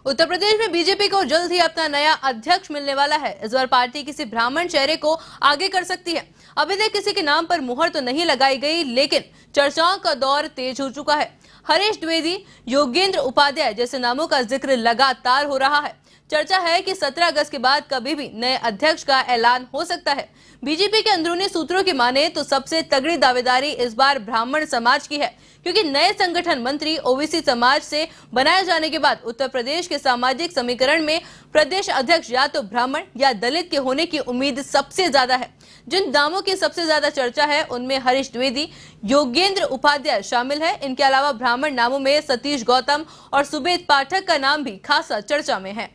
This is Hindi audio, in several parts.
उत्तर प्रदेश में बीजेपी को जल्द ही अपना नया अध्यक्ष मिलने वाला है। इस बार पार्टी किसी ब्राह्मण चेहरे को आगे कर सकती है। अभी तक किसी के नाम पर मुहर तो नहीं लगाई गई, लेकिन चर्चाओं का दौर तेज हो चुका है। हरीश द्विवेदी, योगेंद्र उपाध्याय जैसे नामों का जिक्र लगातार हो रहा है। चर्चा है कि 17 अगस्त के बाद कभी भी नए अध्यक्ष का ऐलान हो सकता है। बीजेपी के अंदरूनी सूत्रों की माने तो सबसे तगड़ी दावेदारी इस बार ब्राह्मण समाज की है, क्योंकि नए संगठन मंत्री ओबीसी समाज से बनाए जाने के बाद उत्तर प्रदेश के सामाजिक समीकरण में प्रदेश अध्यक्ष या तो ब्राह्मण या दलित के होने की उम्मीद सबसे ज्यादा है। जिन नामों की सबसे ज्यादा चर्चा है उनमें हरीश द्विवेदी, योगेंद्र उपाध्याय शामिल है। इनके अलावा ब्राह्मण नामों में सतीश गौतम और सुबेद पाठक का नाम भी खासा चर्चा में है।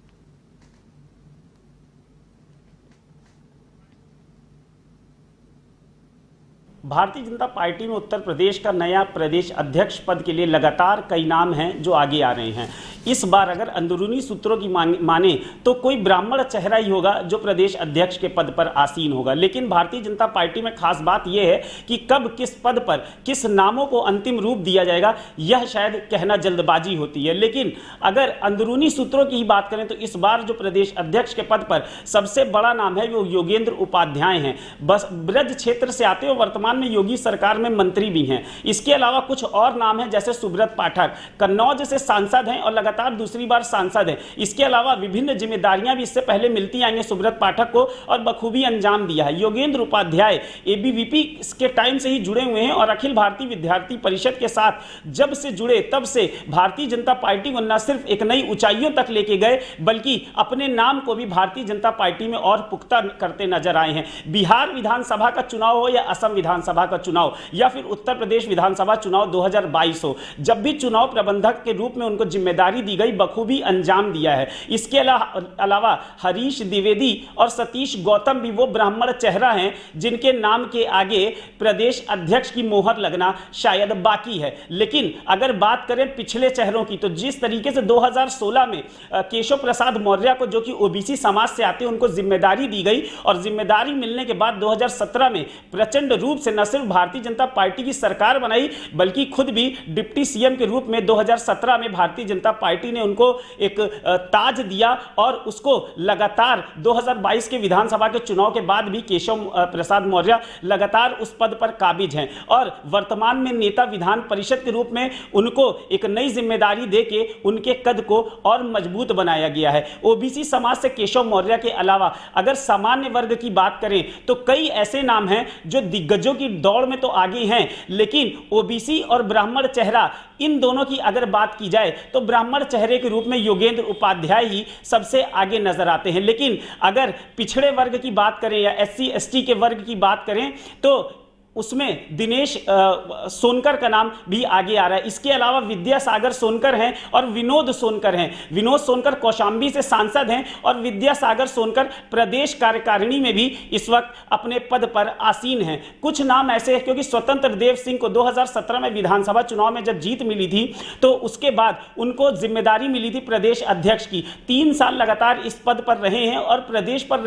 भारतीय जनता पार्टी में उत्तर प्रदेश का नया प्रदेश अध्यक्ष पद के लिए लगातार कई नाम हैं जो आगे आ रहे हैं। इस बार अगर अंदरूनी सूत्रों की माने तो कोई ब्राह्मण चेहरा ही होगा जो प्रदेश अध्यक्ष के पद पर आसीन होगा। लेकिन भारतीय जनता पार्टी में खास बात यह है कि कब किस पद पर किस नामों को अंतिम रूप दिया जाएगा, यह शायद कहना जल्दबाजी होती है। लेकिन अगर अंदरूनी सूत्रों की ही बात करें तो इस बार जो प्रदेश अध्यक्ष के पद पर सबसे बड़ा नाम है वो योगेंद्र उपाध्याय हैं। बस ब्रज क्षेत्र से आते हो, वर्तमान में योगी सरकार में मंत्री भी हैं। इसके अलावा कुछ और नाम हैं जैसे सुब्रत पाठक, कन्नौज से सांसद हैं और लगातार दूसरी बार सांसद हैं। इसके अलावा विभिन्न जिम्मेदारियां भी इससे पहले मिलती आई हैं सुब्रत पाठक को और बखूबी अंजाम दिया है। योगेंद्र उपाध्याय एबीवीपी के टाइम से ही जुड़े हुए हैं और अखिल भारतीय विद्यार्थी परिषद के साथ जब से जुड़े तब से भारतीय जनता पार्टी को न सिर्फ एक नई ऊंचाइयों तक लेके गए बल्कि अपने नाम को भी भारतीय जनता पार्टी में और पुख्ता करते नजर आए हैं। बिहार विधानसभा का चुनाव हो या असम विधानसभा का चुनाव या फिर उत्तर प्रदेश विधानसभा चुनाव 2022 हो, जब भी चुनाव प्रबंधक के रूप में उनको जिम्मेदारी दी गई बखूबी अंजाम दिया है। इसके अलावा हरीश द्विवेदी और सतीश गौतम भी वो ब्राह्मण चेहरा हैं जिनके नाम के आगे प्रदेश अध्यक्ष की मोहर लगना शायद बाकी है। लेकिन अगर बात करें पिछले चेहरों की तो जिस तरीके से 2016 में केशव प्रसाद मौर्य को, जो कि ओबीसी समाज से आते हैं, उनको जिम्मेदारी दी गई और जिम्मेदारी मिलने के बाद 2017 में प्रचंड रूप से न सिर्फ भारतीय जनता पार्टी की सरकार बनाई बल्कि खुद भी डिप्टी सीएम के रूप में 2017 में भारतीय जनता पार्टी ने उनको एक ताज दिया और उसको लगातार 2022 के विधानसभा के चुनाव के बाद भी केशव प्रसाद मौर्य लगातार उस पद पर काबिज हैं और वर्तमान में नेता विधान परिषद के रूप में उनको एक नई जिम्मेदारी देके उनके कद को और मजबूत बनाया गया है। ओबीसी समाज से केशव मौर्य के अलावा अगर सामान्य वर्ग की बात करें तो कई ऐसे नाम हैं जो दिग्गजों की दौड़ में तो आगे हैं, लेकिन ओबीसी और ब्राह्मण चेहरा इन दोनों की अगर बात की जाए तो ब्राह्मण चेहरे के रूप में योगेंद्र उपाध्याय ही सबसे आगे नजर आते हैं। लेकिन अगर पिछड़े वर्ग की बात करें या एससी एसटी के वर्ग की बात करें तो उसमें दिनेश सोनकर का नाम भी आगे आ रहा है। इसके अलावा विद्यासागर सोनकर हैं और विनोद सोनकर हैं। विनोद सोनकर कौशाम्बी से सांसद हैं और विद्यासागर सोनकर प्रदेश कार्यकारिणी में भी इस वक्त अपने पद पर आसीन हैं। कुछ नाम ऐसे हैं क्योंकि स्वतंत्र देव सिंह को 2017 में विधानसभा चुनाव में जब जीत मिली थी तो उसके बाद उनको जिम्मेदारी मिली थी प्रदेश अध्यक्ष की। 3 साल लगातार इस पद पर रहे हैं और प्रदेश पद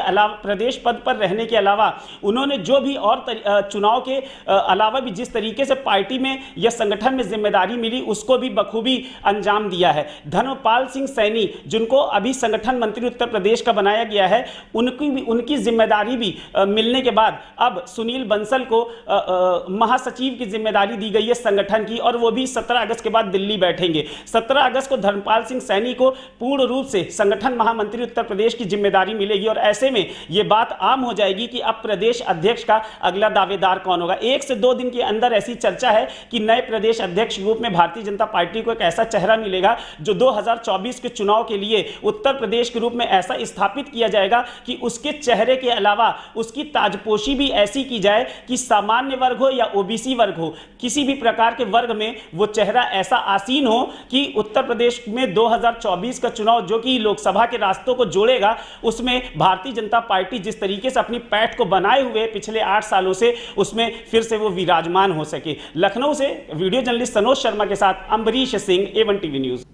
पर रहने के अलावा उन्होंने जो भी और चुनाव के अलावा भी जिस तरीके से पार्टी में या संगठन में जिम्मेदारी मिली उसको भी बखूबी अंजाम दिया है। धर्मपाल सिंह सैनी जिनको अभी संगठन मंत्री उत्तर प्रदेश का बनाया गया है, उनकी जिम्मेदारी भी मिलने के बाद अब सुनील बंसल को महासचिव की जिम्मेदारी दी गई है संगठन की और वो भी 17 अगस्त के बाद दिल्ली बैठेंगे। 17 अगस्त को धर्मपाल सिंह सैनी को पूर्ण रूप से संगठन महामंत्री उत्तर प्रदेश की जिम्मेदारी मिलेगी और ऐसे में यह बात आम हो जाएगी कि अब प्रदेश अध्यक्ष का अगला दावेदार कौन होगा। 1 से 2 दिन के अंदर ऐसी चर्चा है कि नए प्रदेश अध्यक्ष के रूप में भारतीय जनता पार्टी को एक ऐसा चेहरा मिलेगा जो 2024 के चुनाव के लिए उत्तर प्रदेश के रूप में ऐसा स्थापित किया जाएगा कि उसके चेहरे के अलावा उसकी ताजपोशी भी ऐसी की जाए कि सामान्य वर्ग हो या ओबीसी वर्ग हो, किसी भी प्रकार के वर्ग में वो चेहरा ऐसा आसीन हो कि उत्तर प्रदेश में 2024 का चुनाव जो कि लोकसभा के रास्तों को जोड़ेगा उसमें भारतीय जनता पार्टी जिस तरीके से अपनी पैठ को बनाए हुए पिछले 8 सालों से उसमें फिर से वो विराजमान हो सके। लखनऊ से वीडियो जर्नलिस्ट सनोज शर्मा के साथ Ambarish Singh, A1 TV news.